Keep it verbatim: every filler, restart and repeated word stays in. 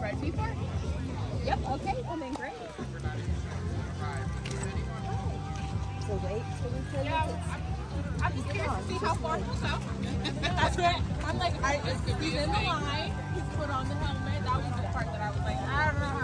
ride before? Yep, okay, well then great. So wait till we play Yeah, with I'm, I'm just curious to see how far he'll go. That's what I'm like. I, he's in the line. He's put on the helmet. That was the part that I was like, I don't know